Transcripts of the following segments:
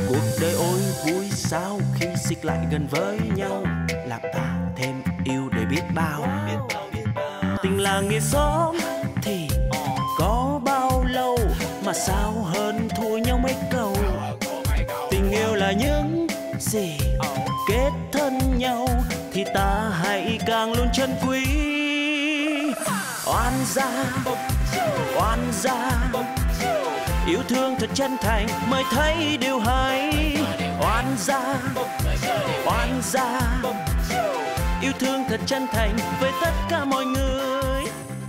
Cuộc đời ôi vui sao khi xích lại gần với nhau, làm ta thêm yêu đời biết bao. Tình là nghĩa xóm thì có bao lâu mà sao hơn thua nhau mấy câu. Tình yêu là những gì kết thân nhau thì ta hãy càng luôn trân quý. Oan gia yêu thương thật chân thành mới thấy điều hay. Oan gia yêu thương thật chân thành với tất cả mọi người.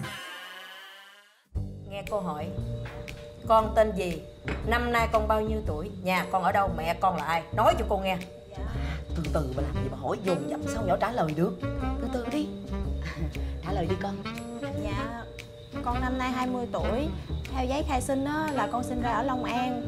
Nghe cô hỏi, con tên gì, năm nay con bao nhiêu tuổi, nhà con ở đâu, mẹ con là ai, nói cho cô nghe. Từ từ bà làm gì mà hỏi dồn dập, sao nhỏ trả lời được. Từ từ đi. Trả lời đi con. Dạ, con năm nay 20 tuổi. Theo giấy khai sinh á, là con sinh ra ở Long An.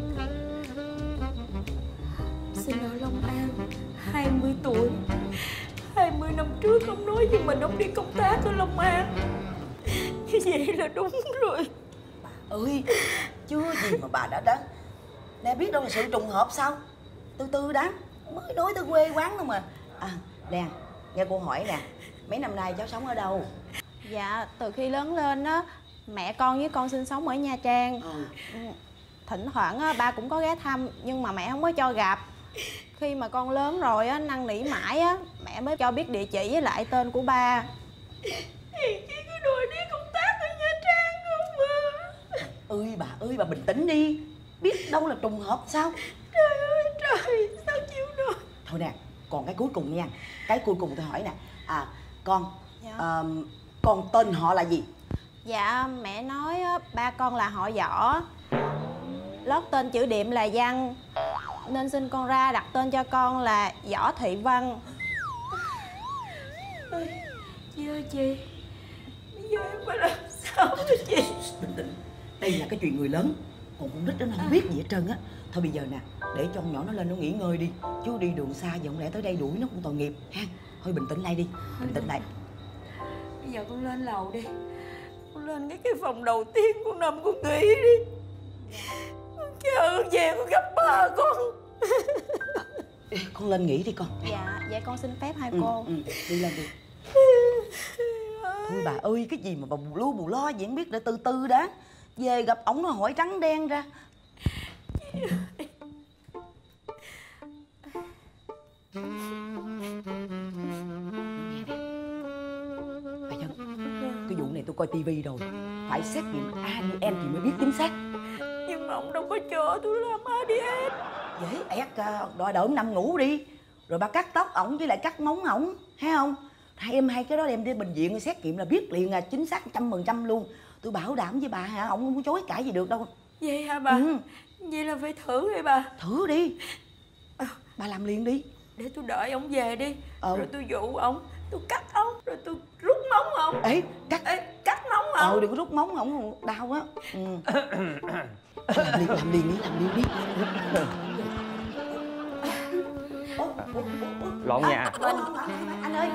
Sinh ở Long An, 20 tuổi. 20 năm trước ông nói với mình ông đi công tác ở Long An. Như vậy là đúng rồi. Bà ơi, chưa gì mà bà đã nè, biết đâu là sự trùng hợp sao. Từ từ đã, mới nói tới quê quán thôi mà. Nè, nghe cô hỏi nè, mấy năm nay cháu sống ở đâu? Dạ, từ khi lớn lên á, mẹ con với con sinh sống ở Nha Trang. Thỉnh thoảng á, ba cũng có ghé thăm, nhưng mà mẹ không có cho gặp. Khi mà con lớn rồi á, năn nỉ mãi á, mẹ mới cho biết địa chỉ với lại tên của ba. Chị cứ đòi đi công tác ở Nha Trang không mà. Bà ơi, bà bình tĩnh đi. Biết đâu là trùng hợp sao. Trời ơi trời, sao chịu được. Thôi nè, còn cái cuối cùng nha. Cái cuối cùng tôi hỏi nè. Con, dạ. Con tên họ là gì? Dạ, mẹ nói á, ba con là họ Võ. Lót tên chữ điệm là Văn, nên xin con ra đặt tên cho con là Võ Thị Văn. Chị ơi chị, bây giờ em phải làm sao hả chị? Bình tĩnh, đây là cái chuyện người lớn, còn con nít nó không biết gì hết trơn á. Thôi bây giờ nè, để cho con nhỏ nó lên nó nghỉ ngơi đi, chứ đi đường xa giờ không lẽ tới đây đuổi nó cũng tội nghiệp ha. Thôi bình tĩnh lại đi, bình tĩnh lại. Bây giờ con lên lầu đi, con lên cái phòng đầu tiên con nằm con nghỉ đi. Con chờ về con gặp ba con. Con lên nghỉ đi con. Dạ, vậy con xin phép hai cô. Đi lên đi. Thôi bà ơi, cái gì mà bà bù lo gì không biết, để từ từ đã. Về gặp ổng nó hỏi trắng đen ra. Bà Nhân, cái vụ này tôi coi tivi rồi, phải xét nghiệm ADN thì mới biết chính xác. Nhưng mà ông đâu có cho tôi làm ADN. Dễ ẹt, đòi đợi nằm ngủ đi, rồi bà cắt tóc ổng với lại cắt móng ổng, thấy không? Hai cái đó đem đi bệnh viện xét nghiệm là biết liền, là chính xác 100% luôn. Tôi bảo đảm với bà hả, ổng không có chối cãi gì được đâu. Vậy hả bà? Vậy là phải thử đi bà. Thử đi. Bà làm liền đi. Để tôi đợi ông về đi. Rồi tôi dụ ông, tôi cắt ống, rồi tôi rút móng ông. Cắt móng ông. Đừng có rút móng ổng, đau á. Làm liền đi. Lộn nhà. Anh ơi.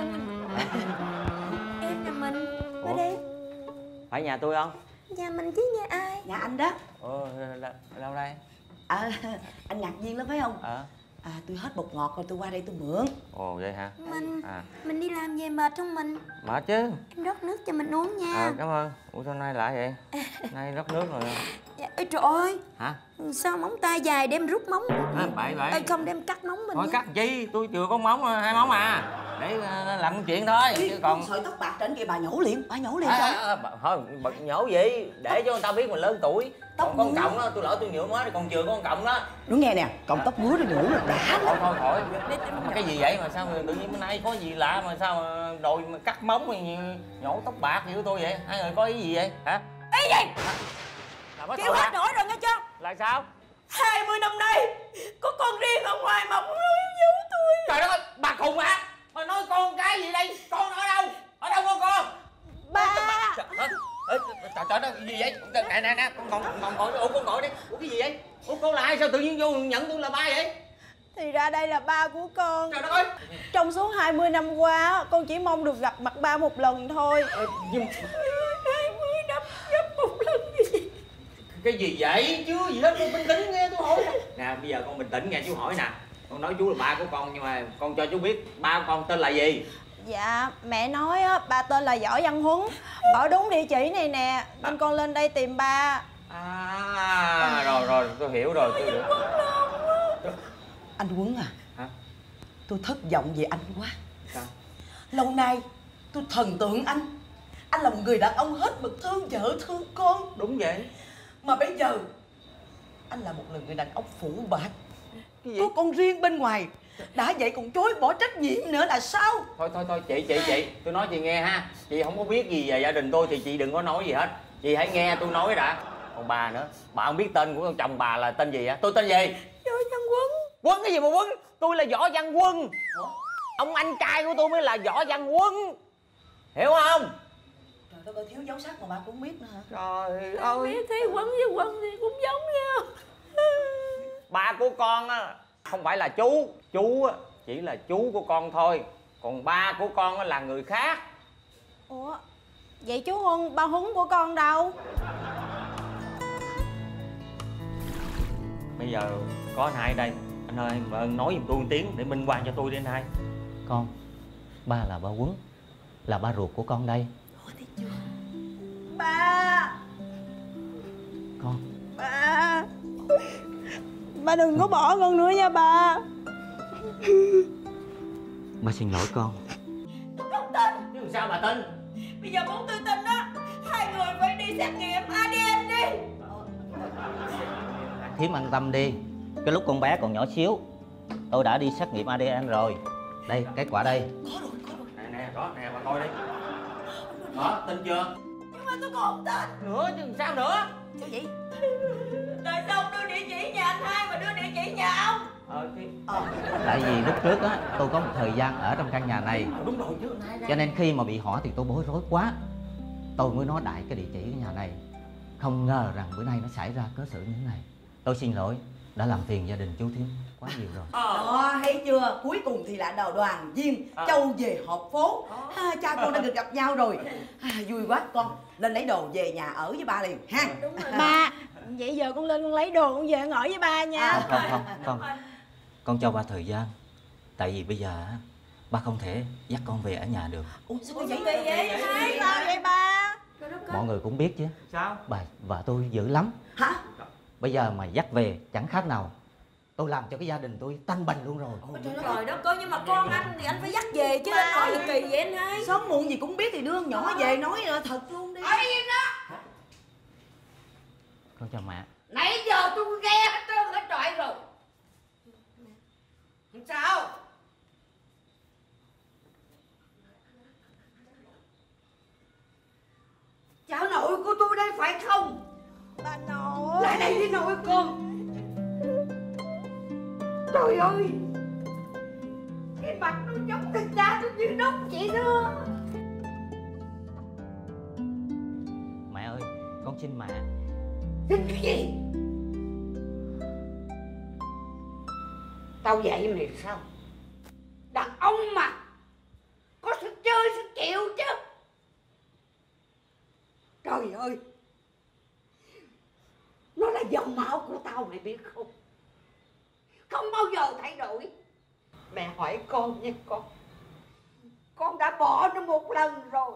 Em nhà mình. Ủa? Ở đây. Phải nhà tôi không? Nhà mình chứ nhà ai? Nhà anh đó. Đâu đây? Anh ngạc nhiên lắm phải không? Tôi hết bột ngọt rồi, tôi qua đây tôi mượn. Ồ vậy hả? Mình đi làm về mệt không mình? Mệt chứ. Em rót nước cho mình uống nha. Cảm ơn. Ủa sao nay lạ vậy? Nay rót nước rồi. Dạ, trời ơi. Hả? Sao móng tay dài đem rút móng? Bậy. Không đem cắt móng mình. Thôi cắt chi, tôi chưa có móng, 2 móng à. Để làm chuyện thôi. Chứ còn sợi tóc bạc trên kia bà nhổ liền, thôi nhổ gì, để cho người ta biết mình lớn tuổi. Tóc con cọng đó, tôi lỡ tôi nhựa mới thì còn chừa con cọng đó. Đúng nghe nè, cọng tóc ngứa nó nhổ là đã. Thôi cái gì vậy mà sao tự nhiên bữa nay có gì lạ mà sao mà đòi mà cắt móng thì nhổ tóc bạc gì của tôi vậy? Hai người có ý gì vậy hả? Ý gì? Chịu hết nổi rồi nghe chưa? Là sao? 20 năm nay có con riêng ở ngoài mà không nói với tôi. Trời đất ơi, bà khùng hả? Mà nói con cái gì đây? Con ở đâu? Ở đâu con? Ba. Trời đất, gì vậy? Nè, con ngồi, con ngồi đi. Ủa cái gì vậy? Ủa con là ai, sao tự nhiên vô nhận tôi là ba vậy? Thì ra đây là ba của con. Trời đất ơi. Trong suốt 20 năm qua, con chỉ mong được gặp mặt ba một lần thôi. Nhưng 20 năm gặp một lần gì? Cái gì vậy? Chưa gì hết, con bình tĩnh nghe tôi hỏi. Nè bây giờ con bình tĩnh nghe chú hỏi nè. Con nói chú là ba của con, nhưng mà con cho chú biết ba của con tên là gì? Dạ mẹ nói á, ba tên là Võ Văn Huấn, bỏ đúng địa chỉ này nè, nên con lên đây tìm ba. Rồi tôi hiểu rồi, tôi hiểu. Anh Huấn à. Hả? Tôi thất vọng về anh quá. Sao? Lâu nay tôi thần tượng anh. Anh là một người đàn ông hết mực thương vợ thương con. Đúng vậy. Mà bây giờ anh là một người đàn ông phụ bạc, có con riêng bên ngoài, đã vậy còn chối bỏ trách nhiệm nữa là sao? Thôi chị, tôi nói chị nghe ha. Chị không có biết gì về gia đình tôi thì chị đừng có nói gì hết. Chị hãy nghe tôi nói đã. Còn bà nữa, bà không biết tên của chồng bà là tên gì hả? Tôi tên gì? Võ Văn Quân. Quân cái gì mà Quân? Tôi là Võ Văn Quân. Ông anh trai của tôi mới là Võ Văn Quân, hiểu không? Trời đất ơi, thiếu dấu sắc mà bà cũng biết nữa hả? Trời ơi, Mẹ thấy Quân với Quân thì cũng giống nhau. ba của con á không phải là chú. Chú á chỉ là chú của con thôi, còn ba của con á là người khác. Ủa vậy chú Huân, ba Huấn của con đâu? Bây giờ có anh hai đây, anh ơi mà ơn nói giùm tôi một tiếng để minh oan cho tôi đi anh hai. Con, ba là ba Huấn, là ba ruột của con đây. Ba. Con. Ba đừng có bỏ con nữa nha ba. Ba xin lỗi con. Tôi không tin. Chứ sao bà tin? Bây giờ muốn tôi tin á, hai người phải đi xét nghiệm ADN đi. Thím an tâm đi, cái lúc con bé còn nhỏ xíu tôi đã đi xét nghiệm ADN rồi. Đây, kết quả đây. Nè, đó, nè bà coi đi. Đó, tin chưa? Nhưng mà tôi còn không tin. Nữa chứ sao nữa? Sao vậy? Tại sao ông đưa địa chỉ nhà anh hai mà đưa địa chỉ nhà ông? Tại vì lúc trước á, tôi có một thời gian ở trong căn nhà này. Đúng rồi chứ anh hai ra. Cho nên khi mà bị hỏi thì tôi bối rối quá. Tôi mới nói đại cái địa chỉ của nhà này. Không ngờ rằng bữa nay nó xảy ra cớ sự như thế này. Tôi xin lỗi, đã làm phiền gia đình chú Thím quá nhiều rồi. Đó, thấy chưa? Cuối cùng thì là đầu đoàn viên châu về họp phố. Cha con đã được gặp nhau rồi. Vui quá, con lên lấy đồ về nhà ở với ba liền ha. Đúng rồi. Ba, vậy giờ con lên con lấy đồ con về con ở với ba nha. Không, con cho ba thời gian. Tại vì bây giờ á, ba không thể dắt con về ở nhà được. Ủa sao có Vậy vậy? vậy hai. Sao vậy ba? Mọi người cũng biết chứ, Sao? bà vợ tôi dữ lắm. Hả? Bây giờ mà dắt về chẳng khác nào tôi làm cho cái gia đình tôi tanh bành luôn rồi. Trời đất ơi, nhưng mà con anh thì anh phải dắt về chứ, anh nói gì kỳ vậy anh hai? Sớm muộn gì cũng biết thì đưa con nhỏ về nói thật luôn đi. Con chào mẹ. Nãy giờ tôi nghe hết trơn hết trọi rồi. Sao? Cháu nội của tôi đây phải không? Bà nội. Lại đây đi nội con. Trời ơi, cái mặt nó giống thằng cha tôi như đúc vậy đó. Mẹ ơi, con xin mẹ. Xin cái gì? Tao dạy mày sao? Đàn ông mà có sức chơi sức chịu chứ. Trời ơi, nó là dòng máu của tao mày biết không? Không bao giờ thay đổi. Mẹ hỏi con nha con đã bỏ nó một lần rồi,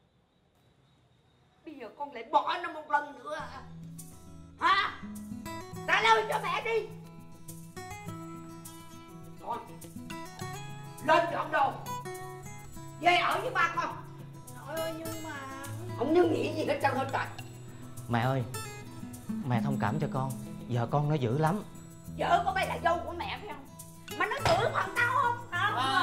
bây giờ con lại bỏ nó một lần nữa hả? Hả? Trả lời cho mẹ đi. Con lên chọn đồ về ở với ba con. Nội ơi nhưng mà Không nhớ nghĩ gì hết trơn hết trời. Mẹ ơi, mẹ thông cảm cho con. Vợ con nó dữ lắm. Vợ của mày là dâu của mẹ phải không? Mà nó tưởng bằng tao không? Không.